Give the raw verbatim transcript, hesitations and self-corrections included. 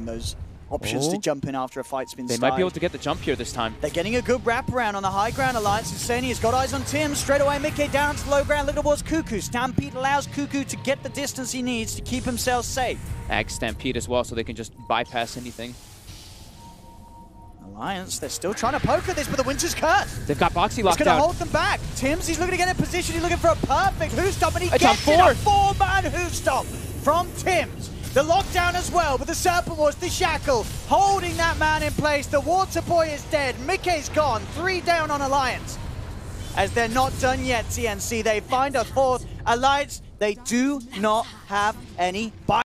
having those options oh. to jump in after a fight's been They started. might be able to get the jump here this time. They're getting a good wraparound on the high ground. Alliance Insani has got eyes on Tim. Straight away, Mickey down to low ground, looking towards Kuku. Stampede allows Kuku to get the distance he needs to keep himself safe. Ag Stampede as well, so they can just bypass anything. Alliance, they're still trying to poke at this, but the Winter's Curse. They've got Boxy It's locked going to down. hold them back. Tim's, he's looking to get in position. He's looking for a perfect Who Stomp, and he It's gets on it. four. A four-man Who Stomp from Tim's. The lockdown as well, with the Serpent Wars, the Shackle, holding that man in place. The Water Boy is dead. Mickey's gone. Three down on Alliance. As they're not done yet, T N C. They find a fourth. Alliance, they do not have any buy.